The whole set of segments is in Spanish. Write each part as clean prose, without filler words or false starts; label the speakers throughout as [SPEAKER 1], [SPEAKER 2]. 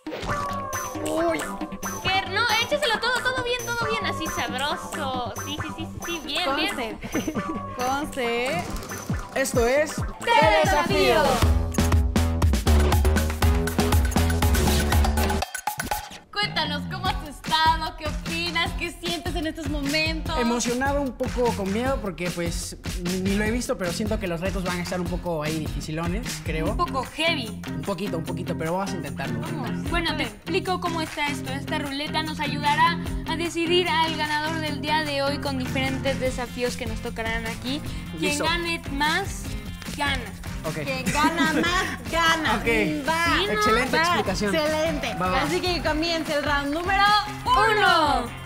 [SPEAKER 1] Uy.
[SPEAKER 2] No, échaselo todo bien, así sabroso. Sí, bien, bien.
[SPEAKER 1] Conste. Esto es...
[SPEAKER 2] ¡Te desafío! Cuéntanos, ¿cómo has estado? ¿Qué opinas? ¿Qué sientes en estos momentos?
[SPEAKER 1] Emocionado, un poco con miedo porque pues ni lo he visto, pero siento que los retos van a estar un poco ahí dificilones, creo.
[SPEAKER 2] Un poco heavy.
[SPEAKER 1] Un poquito, pero vamos a intentarlo.
[SPEAKER 2] Bueno, te explico cómo está esto. Esta ruleta nos ayudará a decidir al ganador del día de hoy con diferentes desafíos que nos tocarán aquí. Quien
[SPEAKER 1] Listo.
[SPEAKER 2] gane más, gana.
[SPEAKER 1] Ok.
[SPEAKER 3] Quien gana más, gana.
[SPEAKER 1] Ok.
[SPEAKER 3] Va.
[SPEAKER 2] Sí, ¿no?
[SPEAKER 1] Excelente
[SPEAKER 3] Va.
[SPEAKER 1] explicación.
[SPEAKER 3] Excelente.
[SPEAKER 1] Va.
[SPEAKER 3] Así que comienza el round número
[SPEAKER 2] 1.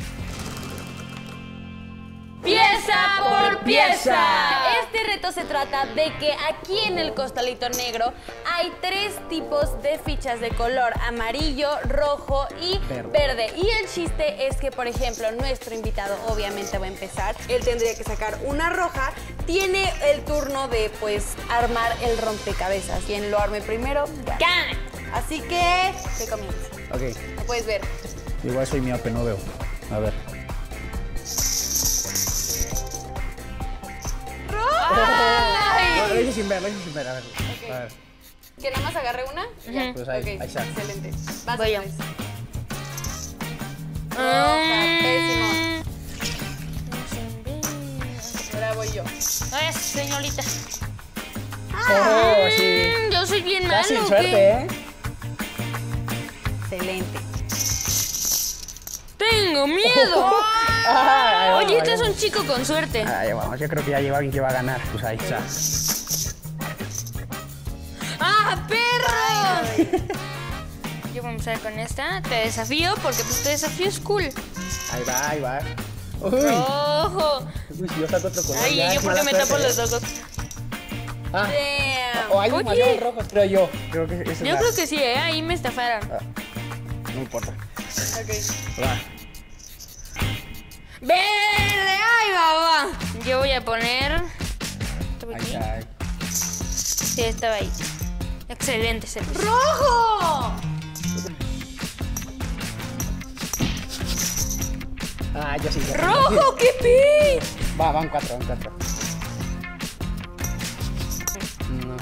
[SPEAKER 2] Pieza por pieza.
[SPEAKER 4] Este reto se trata de que aquí en el costalito negro hay 3 tipos de fichas de color amarillo, rojo y verde. Y el chiste es que, por ejemplo, nuestro invitado obviamente va a empezar. Él tendría que sacar una roja. Tiene el turno de, pues, armar el rompecabezas. Quien lo arme primero, gana. Así que comienza.
[SPEAKER 1] Ok.
[SPEAKER 4] Lo puedes ver.
[SPEAKER 5] Igual soy miope, no veo. A ver.
[SPEAKER 1] Lo hice sin ver, a ver.
[SPEAKER 4] Ok.
[SPEAKER 1] A ver.
[SPEAKER 4] ¿Que nada más agarre una? Ya.
[SPEAKER 5] Pues ahí,
[SPEAKER 4] Ok,
[SPEAKER 5] ahí está.
[SPEAKER 4] excelente. Vas
[SPEAKER 2] Voy yo.
[SPEAKER 4] pues. Pésimo. Ahora voy yo.
[SPEAKER 2] Ay, señorita.
[SPEAKER 1] Oh, sí.
[SPEAKER 2] Yo soy bien malo.
[SPEAKER 1] Casi
[SPEAKER 2] ¿o
[SPEAKER 1] suerte,
[SPEAKER 2] qué?
[SPEAKER 1] ¿eh?
[SPEAKER 4] Excelente.
[SPEAKER 2] Tengo miedo.
[SPEAKER 1] Ay,
[SPEAKER 2] Oye, este es un chico con suerte.
[SPEAKER 1] Ahí vamos, yo creo que ya lleva alguien que va a ganar. Pues ahí está.
[SPEAKER 2] ¡Ah, perro! Yo voy a empezar con esta. Te desafío porque pues te desafío es cool.
[SPEAKER 1] Ahí va. Uy.
[SPEAKER 2] ¡Ojo!
[SPEAKER 1] Uy, si yo saco otro color.
[SPEAKER 2] Ay,
[SPEAKER 1] ya
[SPEAKER 2] yo
[SPEAKER 1] es
[SPEAKER 2] porque
[SPEAKER 1] mala
[SPEAKER 2] me tapo
[SPEAKER 1] suerte,
[SPEAKER 2] los ojos.
[SPEAKER 1] Ah,
[SPEAKER 4] Damn.
[SPEAKER 1] o hay
[SPEAKER 2] Oye.
[SPEAKER 1] demasiados rojos, creo yo. Creo que esa es
[SPEAKER 2] Yo
[SPEAKER 1] la-
[SPEAKER 2] creo que sí, ¿eh? Ahí me estafaron.
[SPEAKER 1] No importa.
[SPEAKER 4] Ok.
[SPEAKER 1] Va.
[SPEAKER 2] ¡Verde! ¡Ay, babá! Yo voy a poner... ¿Estaba
[SPEAKER 1] Ahí
[SPEAKER 2] aquí?
[SPEAKER 1] está.
[SPEAKER 2] Sí, estaba ahí. Excelente servicio.
[SPEAKER 4] ¡Rojo!
[SPEAKER 1] Ah, yo sí.
[SPEAKER 2] ¡Rojo! ¡Qué pi!
[SPEAKER 1] Va, van 4. No.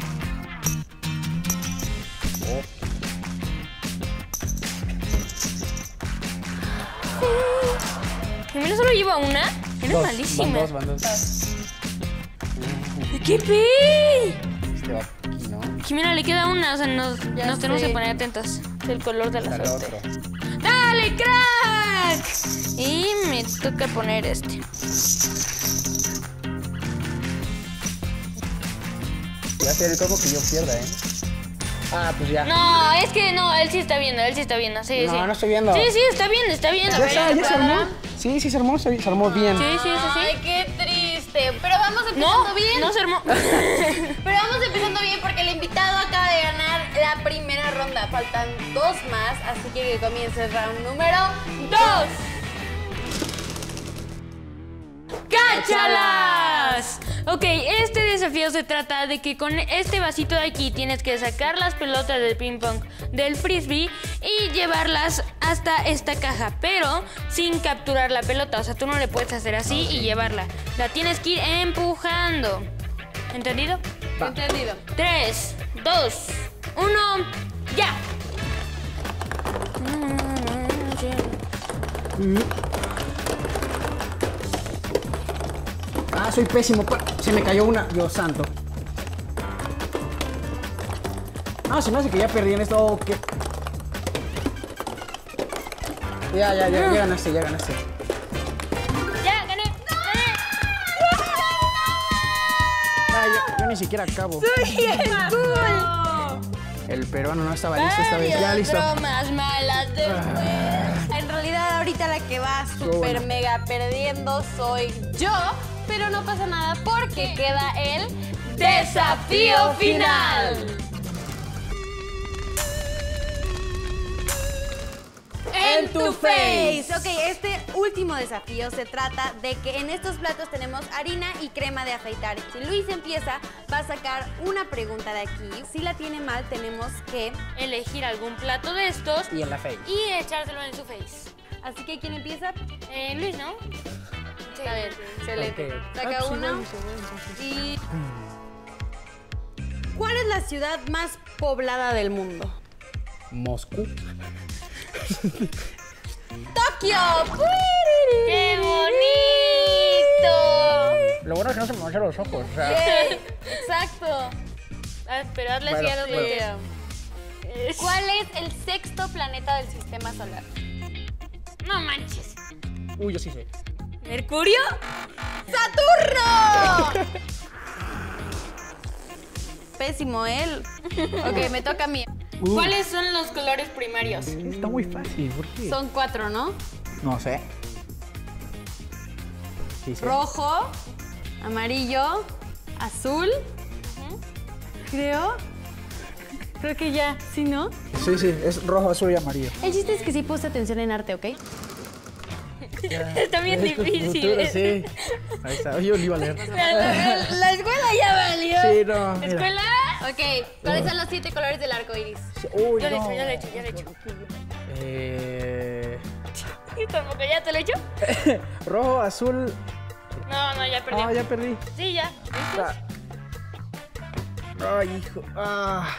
[SPEAKER 1] Oh.
[SPEAKER 2] Jimena solo lleva una. Eres malísima.
[SPEAKER 1] Van dos.
[SPEAKER 2] ¡Qué pi!
[SPEAKER 1] Este va aquí, ¿no?
[SPEAKER 2] Jimena, le queda una, o sea, nos tenemos
[SPEAKER 4] sé.
[SPEAKER 2] que poner atentos del color de la
[SPEAKER 1] Al
[SPEAKER 2] suerte.
[SPEAKER 1] otro.
[SPEAKER 2] ¡Dale, crack! Y me toca poner este.
[SPEAKER 1] Voy a hacer el como que yo pierda, ¿eh? Ah, pues ya.
[SPEAKER 2] No, es que no, él sí está viendo, sí,
[SPEAKER 1] No,
[SPEAKER 2] sí.
[SPEAKER 1] no estoy viendo.
[SPEAKER 2] Sí, está bien. A
[SPEAKER 1] ¿Ya
[SPEAKER 2] ver,
[SPEAKER 1] está? ¿Ya se
[SPEAKER 2] cuadra.
[SPEAKER 1] armó? Sí, se armó bien.
[SPEAKER 2] Sí.
[SPEAKER 4] Ay, qué triste. Pero vamos empezando bien.
[SPEAKER 2] No se armó.
[SPEAKER 4] Pero vamos empezando bien porque el invitado acaba de ganar la primera ronda. Faltan 2 más, así que comienza el round número 2.
[SPEAKER 2] ¡Cáchalas! Ok, este desafío se trata de que con este vasito de aquí tienes que sacar las pelotas del ping pong del frisbee y llevarlas hasta esta caja, pero sin capturar la pelota. O sea, tú no le puedes hacer así y llevarla. La tienes que ir empujando. ¿Entendido?
[SPEAKER 1] Va.
[SPEAKER 4] Entendido.
[SPEAKER 2] 3, 2, 1, ya.
[SPEAKER 1] Ah, soy pésimo. Se me cayó una. Dios santo. No, se me hace que ya perdí en esto. Oh, ¿qué? Ya ganaste.
[SPEAKER 2] Ya, gané.
[SPEAKER 1] Ah, yo ni siquiera acabo. El peruano no estaba listo esta vez. Ya listo.
[SPEAKER 4] Bromas malas después. En realidad, ahorita la que va súper mega perdiendo soy yo. Pero no pasa nada porque queda el desafío final. en tu face. Ok, este último desafío se trata de que en estos platos tenemos harina y crema de afeitar. Si Luis empieza, va a sacar una pregunta de aquí. Si la tiene mal, tenemos que
[SPEAKER 2] Elegir algún plato de estos
[SPEAKER 1] Y en la face.
[SPEAKER 2] y echárselo en su face.
[SPEAKER 4] Así que, ¿quién empieza?
[SPEAKER 2] Luis, ¿no?
[SPEAKER 4] A ver, excelente.
[SPEAKER 1] Ok.
[SPEAKER 4] Saca
[SPEAKER 1] pues
[SPEAKER 4] uno.
[SPEAKER 1] igual,
[SPEAKER 4] Y... ¿Cuál es la ciudad más poblada del mundo?
[SPEAKER 1] Moscú.
[SPEAKER 4] ¡Tokio!
[SPEAKER 2] ¡Qué bonito!
[SPEAKER 5] Lo bueno es que no se me manchan los ojos. O sea,
[SPEAKER 4] Exacto.
[SPEAKER 2] Pero hazle así a los
[SPEAKER 1] Bueno,
[SPEAKER 2] lentes.
[SPEAKER 4] ¿Cuál es el sexto planeta del sistema solar?
[SPEAKER 2] No manches.
[SPEAKER 1] Uy, yo sí sé.
[SPEAKER 2] ¿Mercurio?
[SPEAKER 4] ¡Saturno! Pésimo él. Ok, me toca a mí.
[SPEAKER 2] ¿Cuáles son los colores primarios?
[SPEAKER 5] está muy fácil. ¿Por qué?
[SPEAKER 4] Son 4, ¿no?
[SPEAKER 5] No sé. Sí, sí.
[SPEAKER 4] Rojo, amarillo, azul. Creo que ya, ¿sí, no?
[SPEAKER 5] Sí, sí, es rojo, azul y amarillo.
[SPEAKER 4] El chiste es que sí puse atención en arte, ¿ok?
[SPEAKER 2] Está bien difícil.
[SPEAKER 5] Sí. Ahí está. Yo lo iba a leer.
[SPEAKER 4] La escuela ya valió.
[SPEAKER 5] Sí, no. mira.
[SPEAKER 2] ¿Escuela?
[SPEAKER 4] Ok, ¿cuáles son los 7 colores del arco iris?
[SPEAKER 5] Uy,
[SPEAKER 2] Ya lo he
[SPEAKER 5] no.
[SPEAKER 2] hecho, ya lo he hecho, ya lo he hecho. Tampoco, ¿ya te lo he hecho?
[SPEAKER 5] Rojo, azul.
[SPEAKER 2] No, ya perdí.
[SPEAKER 5] Ah, ya perdí.
[SPEAKER 2] Sí, ya.
[SPEAKER 5] Ay, hijo. Ah.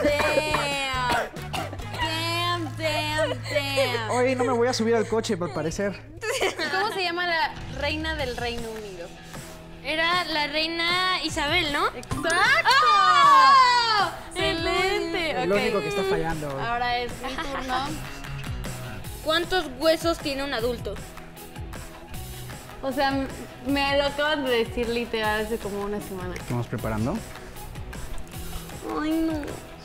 [SPEAKER 4] Damn.
[SPEAKER 5] Hoy no me voy a subir al coche, al parecer.
[SPEAKER 4] ¿Cómo se llama la reina del Reino Unido?
[SPEAKER 2] Era la reina Isabel, ¿no?
[SPEAKER 4] ¡Exacto!
[SPEAKER 2] ¡Oh!
[SPEAKER 4] ¡Excelente!
[SPEAKER 5] El
[SPEAKER 4] Ok.
[SPEAKER 5] único que está fallando.
[SPEAKER 4] Ahora es mi turno.
[SPEAKER 2] ¿Cuántos huesos tiene un adulto?
[SPEAKER 4] O sea, me lo acaban de decir literal hace como una semana.
[SPEAKER 5] ¿Estamos preparando?
[SPEAKER 4] Ay, no.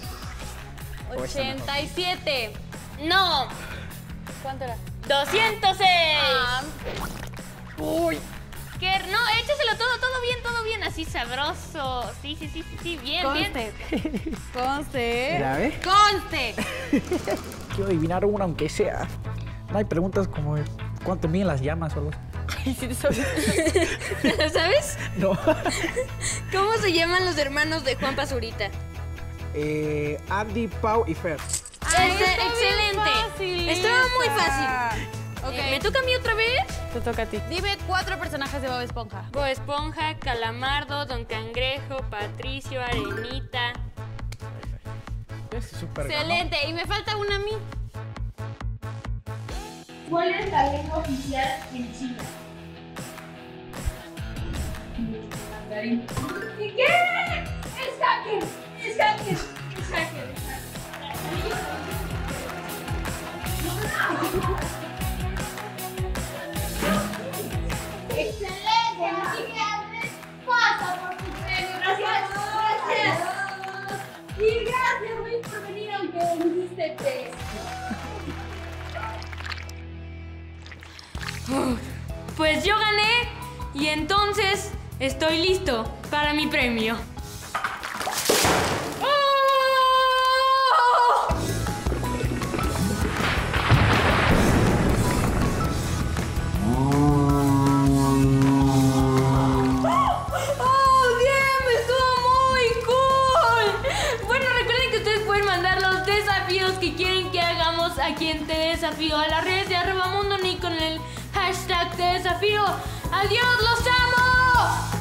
[SPEAKER 4] 87.
[SPEAKER 2] No,
[SPEAKER 4] ¿Cuánto era?
[SPEAKER 2] 206.
[SPEAKER 4] Ah,
[SPEAKER 2] Uy. ¿Qué? No, échaselo todo bien, así sabroso. Sí, bien.
[SPEAKER 4] conste.
[SPEAKER 5] Mira, ¿eh?
[SPEAKER 4] ¡Conste!
[SPEAKER 5] Quiero adivinar una, aunque sea. No hay preguntas como cuánto miden las llamas o algo así.
[SPEAKER 2] ¿Sabes?
[SPEAKER 5] No.
[SPEAKER 2] ¿Cómo se llaman los hermanos de Juan Pazurita?
[SPEAKER 5] Andy, Pau y Fer.
[SPEAKER 2] Excelente. Estaba muy fácil.
[SPEAKER 4] Ok.
[SPEAKER 2] ¿Me toca a mí otra vez?
[SPEAKER 4] Te toca a ti. Dime 4 personajes de Bob Esponja.
[SPEAKER 2] Bob Esponja, Calamardo, Don Cangrejo, Patricio, Arenita.
[SPEAKER 5] Es súper
[SPEAKER 4] Excelente. Y me falta una a mí.
[SPEAKER 6] ¿Cuál es la lengua oficial en China? Mandarín. ¿Y qué? ¡Es hacker! ¡Es hacker! ¡Es hacker! ¡Excelente! Así que Andrés pasa por tu premio. Gracias. Y gracias, Luis, por venir aunque me hiciste pésimo.
[SPEAKER 2] Pues yo gané y entonces estoy listo para mi premio. ¡Oh! ¡Oh, damn! ¡Estuvo muy cool! Bueno, recuerden que ustedes pueden mandar los desafíos que quieren que hagamos a quien te desafío a las redes de @mundonick con el hashtag de desafío. ¡Adiós, los amo!